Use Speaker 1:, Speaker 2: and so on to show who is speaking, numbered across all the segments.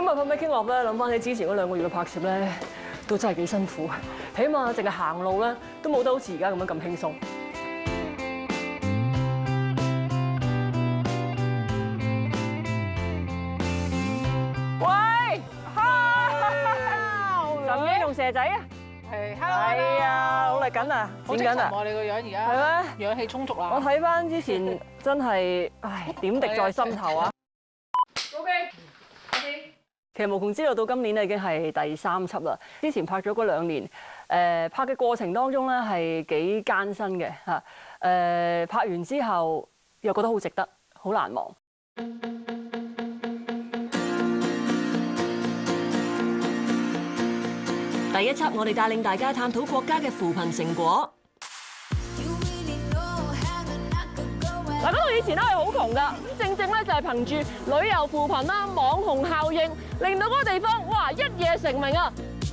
Speaker 1: 日翻咩傾落咧，諗翻起之前嗰2個月嘅拍攝咧，都真係幾辛苦。起碼淨係行路咧，都冇得好似而家咁樣咁輕鬆。喂，岑英同蛇仔啊！係啊，努力緊啊，剪緊啊！
Speaker 2: 你個樣而家
Speaker 1: 係咩？
Speaker 2: 氧氣充足啦！
Speaker 1: 我睇翻之前真係，唉，點滴在心頭啊！ OK， 其實無窮之路到今年咧已經係第3輯啦。之前拍咗嗰2年，拍嘅過程當中咧係幾艱辛嘅嚇。拍完之後又覺得好值得，好難忘。第1輯我哋帶領大家探討國家嘅扶貧成果。嗱，嗰度以前咧係好窮㗎，咁正咧就係憑住旅遊扶貧啦、網紅效應，令到嗰個地方哇一夜成名啊！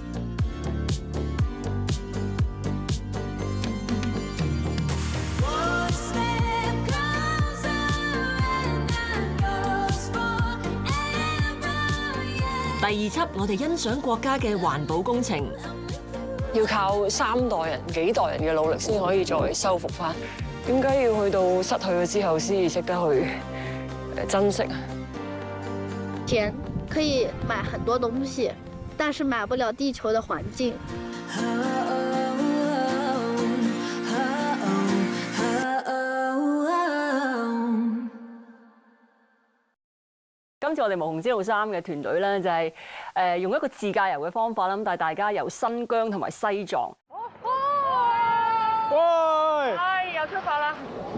Speaker 1: 第2輯我哋欣賞國家嘅環保工程，要靠3代人、幾代人嘅努力先可以再修復返。點解要去到失去咗之後先至識得去珍惜啊？
Speaker 3: 錢可以買很多東西，但是買不了地球的環境。今次我哋無窮之路3嘅團隊咧，就係用一個自駕遊嘅方法啦，咁帶大家由新疆同埋西藏。喂！係又出發啦！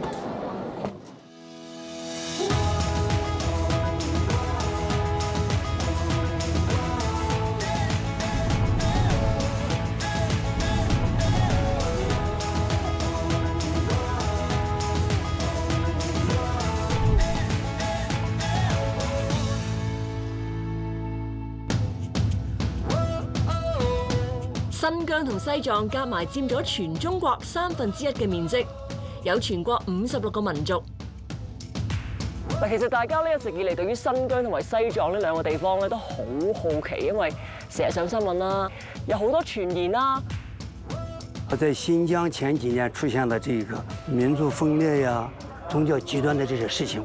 Speaker 3: 新疆同西藏夾埋佔咗全中國1/3嘅面積，有全國56個民族。嗱，其實大家呢一直以嚟對於新疆同埋西藏呢2個地方咧都好好奇，因為成日上新聞啦，有好多傳言啦。
Speaker 4: 在新疆前幾年出現了這個民族分裂呀、宗教極端的這些事情。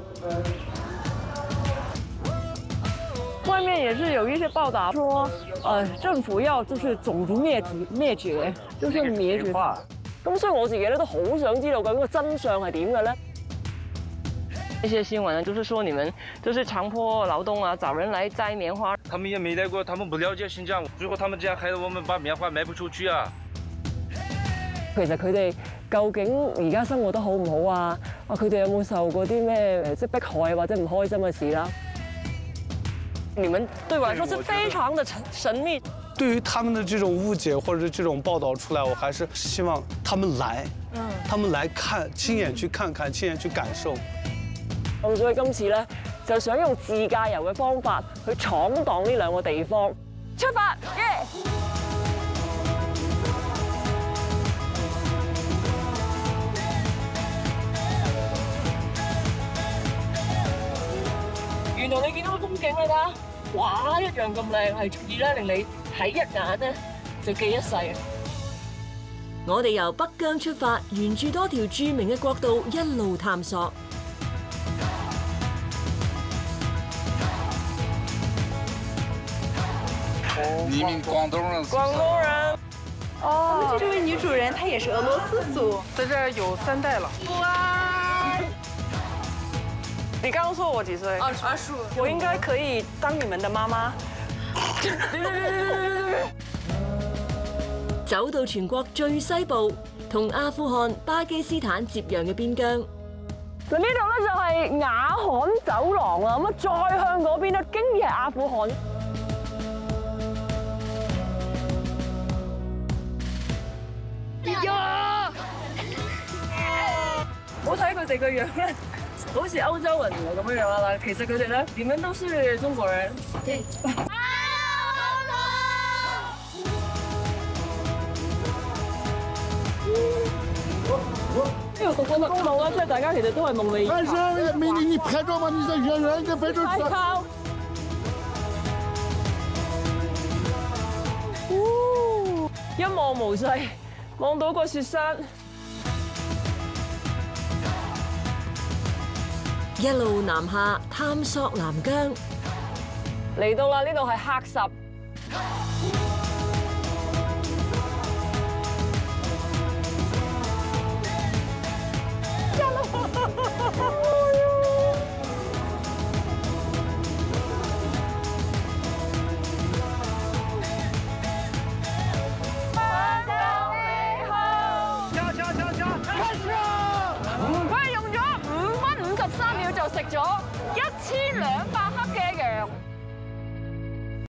Speaker 1: 外面也是有一些報道說，政府要就是種族滅絕，就是滅絕化。咁所以我自己咧都好想知道究竟個真相係點嘅咧？一些新聞呢，就是說你們就是強迫勞動啊，找人來摘棉花。
Speaker 5: 他們也沒來過，他們不了解新疆，最後他們這樣害得我們把棉花賣不出去啊。
Speaker 1: 其實佢哋究竟而家生活得好唔好啊？佢哋有冇受過啲咩即係迫害或者唔開心嘅事啦？你們對我來說是非常的神秘。
Speaker 6: 對於他們的這種誤解或者這種報道出來，我還是希望他們來，他們來看，親眼去看看，親眼去感受。
Speaker 1: 咁所以今次咧就想用自駕遊嘅方法去闖蕩呢2個地方。出發，耶！原來你見到個風景啦，哇，一樣咁靚，係足以咧令你睇一眼咧就記一世。我哋由北疆出發，沿住多條著名嘅國道一路探索。
Speaker 7: 你們廣東人？
Speaker 1: 廣東人。
Speaker 2: 哦，這位女主人她也是俄羅斯族，在這兒有3代了。哇！
Speaker 1: 你剛剛說我幾歲？25。我應該可以當你們的媽媽。走到全國最西部，同阿富汗、巴基斯坦接壤嘅邊疆。嗱，呢度咧就係雅罕走廊啦，咁啊再向嗰邊咧，經已係阿富汗。呀！我睇佢哋個樣咧，好似歐洲人咁樣樣啦，但係其實佢哋咧點樣都係中國人。對。呢個公路咧，即係大家其實都係夢寐以求。但是你拍照嘛，你在遠遠嘅非洲。
Speaker 2: 一望無際，望到個雪山。
Speaker 3: 一路南下探索南疆，
Speaker 1: 嚟到啦！呢度係喀什。佢係用咗5分53秒就食咗1200克嘅